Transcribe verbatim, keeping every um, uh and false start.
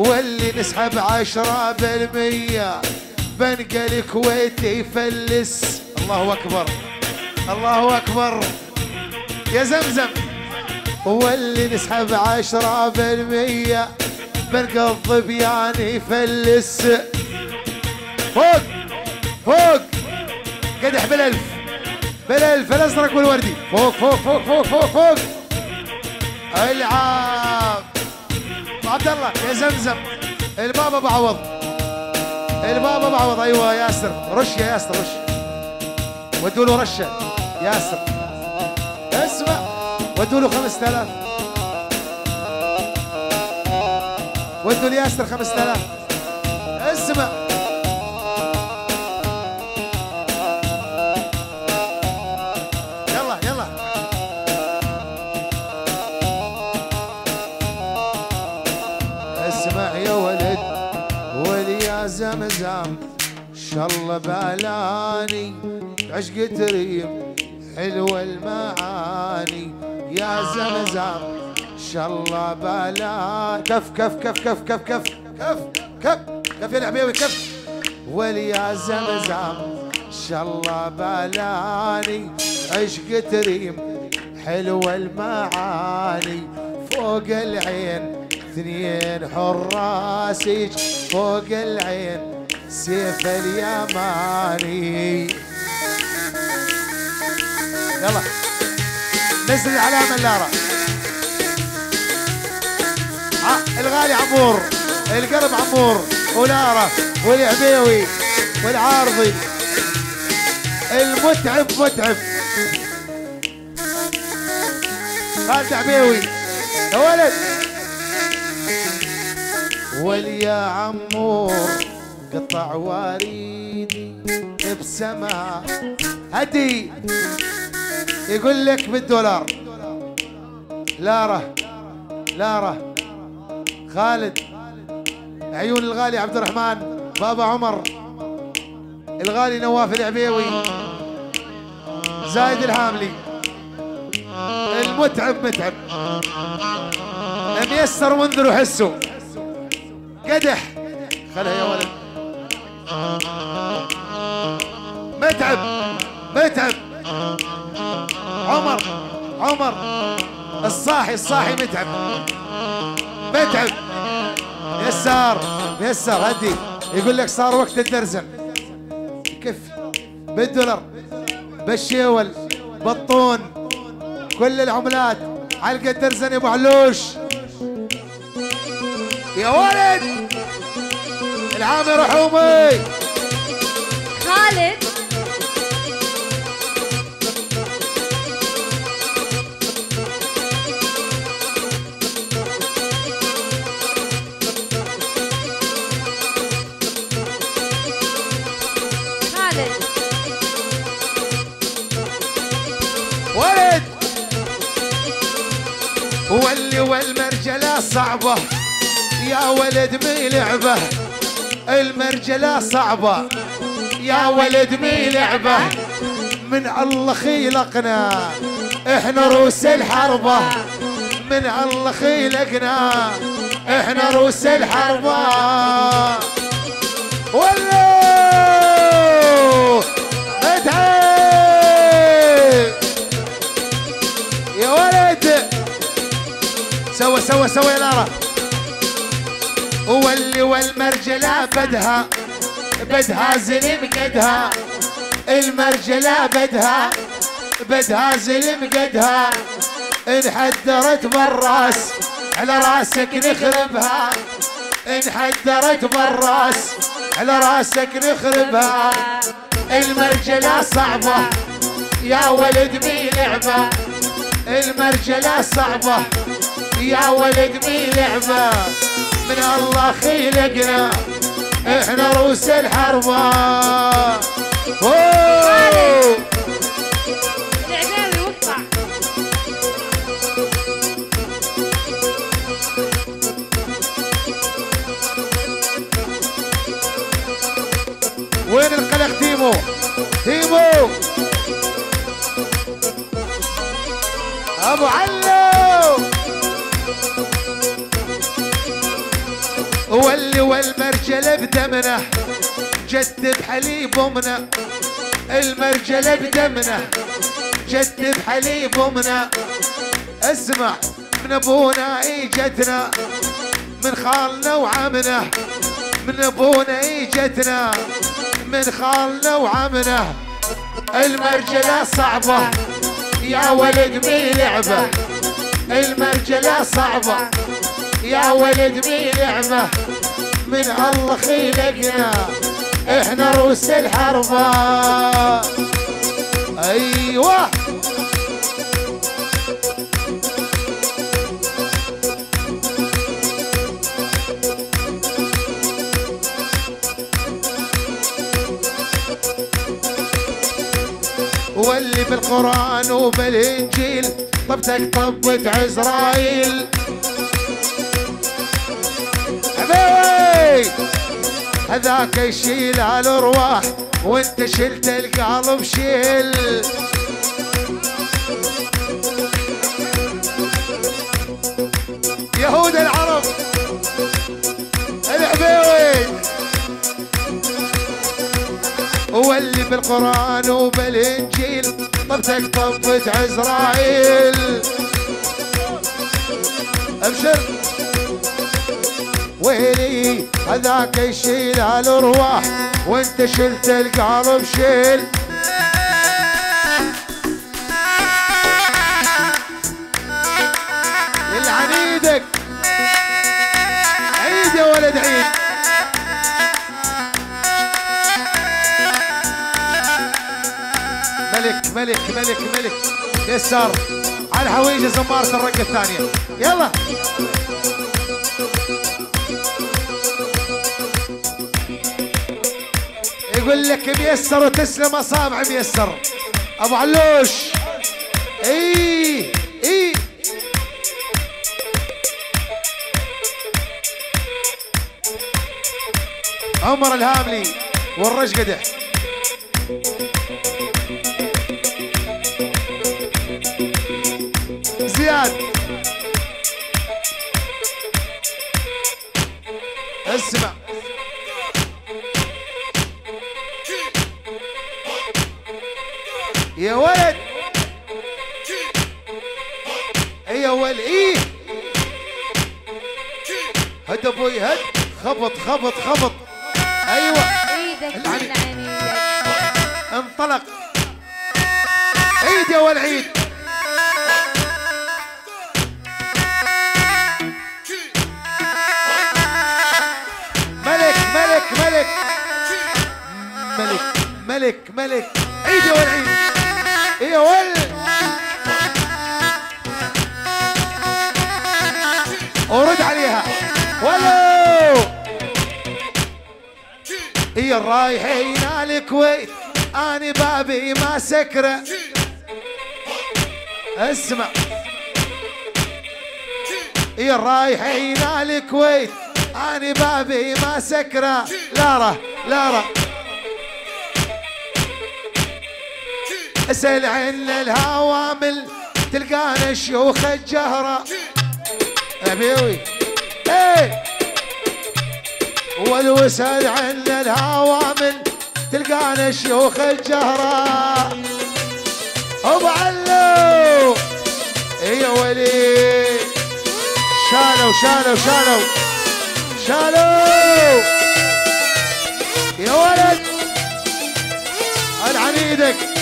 واللي نسحب عشرة بالمية بنقى الكويتي يفلس. الله أكبر الله أكبر يا زمزم. واللي نسحب عشرة بالمية بنقى الظبيان يفلس. فوق فوق قدح بالألف بالألف الأزرق والوردي. فوق فوق فوق فوق فوق فوق العاب عبد الله يا زمزم. البابا بعوض البابا بعوض. ايوه ياسر رش يا ياسر رش. ودوا له رشه ياسر. اسمع ودوا له خمسة آلاف. ودوا لياسر خمسة آلاف. اسمع يلا يلا. اسمع يا ولد وليا زمزم شالله بالاني عشق تريم حلوة المعاني يا زمزم شالله بالاني. كف كف كف كف كف كف كف كف كف يا العبيوي كف. وليا زمزم شالله بالاني عشق تريم حلوة المعاني. فوق العين اثنين حراسك فوق العين سيف اليماني. يلا نزل العلامة اللارة. الغالي عمور القرب عمور ولارة والعبيوي والعارضي. المتعب متعب خالد عبيوي يا ولد. واليا عمور قطع وريدي بسما هدي يقول لك بالدولار. لاره لاره خالد عيون الغالي عبد الرحمن بابا عمر الغالي نواف العبيوي زايد الهاملي. المتعب متعب ميسر وانذروا حسوا. قدح خلها يا ولد. متعب متعب عمر عمر الصاحي الصاحي متعب متعب. يسار يسار هدي يقول لك صار وقت الدرزن. كيف بالدولار بالشيول بطون كل العملات علقة درزن يا ابو علوش يا ولد. العامر رحومي خالد خالد ولد. واللي والمرجلة صعبة يا ولد مي لعبة. المرجلة صعبة يا ولد مي لعبة. من الله خيلقنا احنا روس الحربة. من الله خيلقنا احنا روس الحربة. ولو متعب يا ولد. سوا سوا سوا يا لارا. واللي والمرجلة بدها بدها زلم قدها. المرجلة بدها بدها زلم قدها. انحدرت بالراس على راسك نخربها. انحدرت بالراس على راسك نخربها. المرجلة صعبة يا ولد مي لعبة. المرجلة صعبة يا ولد مي لعبة. من الله خيلقنا احنا روس الحربة. اوه العبيوي وقطع. وين القلق تيمو تيمو ابو علو. واللي والمرجله بدمنا جد بحليب امنا، المرجله بدمنا جد بحليب امنا. اسمع من ابونا اجتنا، من خالنا وعمنا، من ابونا اجتنا، من خالنا وعمنا. المرجله صعبه يا ولد مي لعبه، المرجله صعبه يا ولد مي لعبه. من الله خلقنا احنا روس الحربه. ايوه واللي بالقرآن وبالإنجيل طبتك طبت عزرائيل. حبيبي هذاك يشيل هالأرواح وانت شلت القلب شيل. يهود العرب الحبيبي واللي بالقرآن وبالإنجيل طبتك طبت عزرائيل. أبشر ويلي هذاك يشيل هالأرواح وانت شلت القلب شيل. يلعن ايدك، عيد يا ولد عيد. ملك ملك ملك ملك يسار على حويجه زمارة الرقة الثانية. يلا يقول لك ميسر وتسلم اصابع ميسر ابو علوش. اي اي عمر الهاملي والرش قدح. زياد اسمع يا ولد يا ولد. ايه هد ابوي هد، خبط خبط خبط. ايوه ايدك من عينيك. انطلق عيد يا ولد عيد. ملك ملك ملك ملك ملك ملك عيد يا ولد عيد. يا ولد ورد عليها ولو. هي الرايحين على الكويت اني بابي ما سكره. اسمع هي الرايحين على الكويت اني بابي ما سكره. لارا لارا اسأل عن الهوامل تلقانا شيوخ الجهرة. ابيوي ايه ولو اسأل عن الهوامل تلقانا شيوخ الجهرة. ابو علو يا ولي شالوا شالوا شالوا شالوا يا ولد العنيدك.